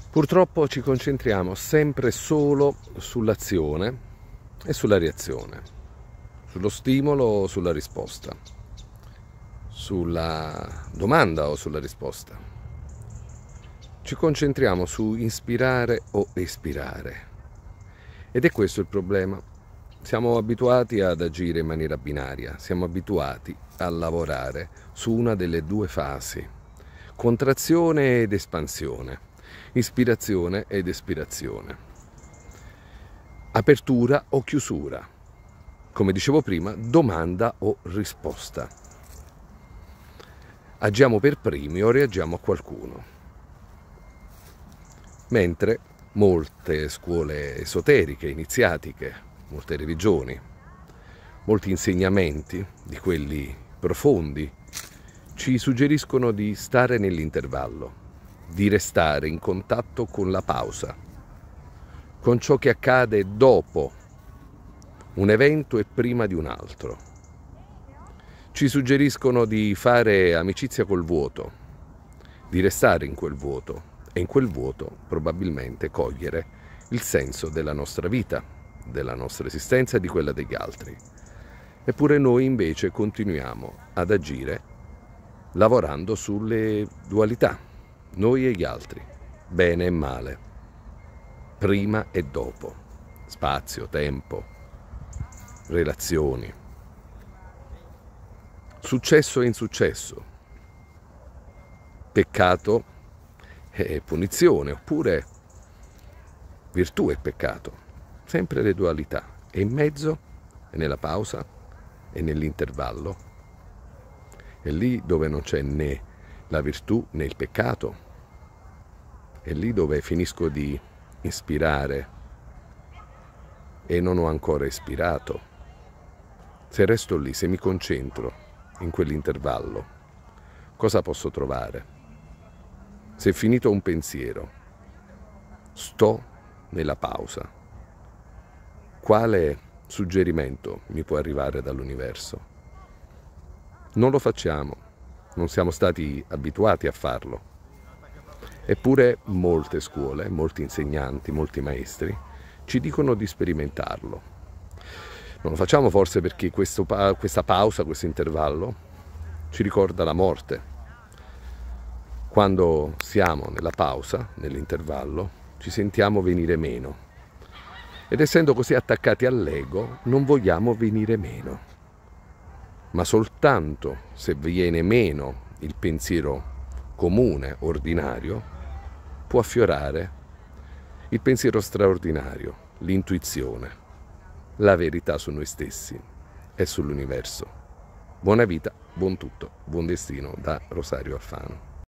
Purtroppo ci concentriamo sempre solo sull'azione e sulla reazione, sullo stimolo o sulla risposta, sulla domanda o sulla risposta. Ci concentriamo su inspirare o espirare. Ed è questo il problema. Siamo abituati ad agire in maniera binaria, siamo abituati a lavorare su una delle due fasi, contrazione ed espansione, ispirazione ed espirazione, apertura o chiusura, come dicevo prima, domanda o risposta. Agiamo per primi o reagiamo a qualcuno. Mentre molte scuole esoteriche, iniziatiche, molte religioni, molti insegnamenti, di quelli profondi, ci suggeriscono di stare nell'intervallo, di restare in contatto con la pausa, con ciò che accade dopo un evento e prima di un altro. Ci suggeriscono di fare amicizia col vuoto, di restare in quel vuoto e in quel vuoto probabilmente cogliere il senso della nostra vita, della nostra esistenza e di quella degli altri. Eppure noi invece continuiamo ad agire lavorando sulle dualità, noi e gli altri, bene e male, prima e dopo, spazio, tempo, relazioni, successo e insuccesso, peccato e punizione, oppure virtù e peccato, sempre le dualità, e in mezzo, e nella pausa, e nell'intervallo, è lì dove non c'è né la virtù né il peccato, è lì dove finisco di ispirare e non ho ancora ispirato. Se resto lì, se mi concentro in quell'intervallo, cosa posso trovare? Se è finito un pensiero, sto nella pausa. Quale suggerimento mi può arrivare dall'universo? Non lo facciamo, non siamo stati abituati a farlo. Eppure molte scuole, molti insegnanti, molti maestri ci dicono di sperimentarlo. Non lo facciamo forse perché questa pausa, questo intervallo, ci ricorda la morte. Quando siamo nella pausa, nell'intervallo, ci sentiamo venire meno. Ed essendo così attaccati all'ego, non vogliamo venire meno. Ma soltanto se viene meno il pensiero comune, ordinario, può affiorare il pensiero straordinario, l'intuizione, la verità su noi stessi e sull'universo. Buona vita, buon tutto, buon destino da Rosario Alfano.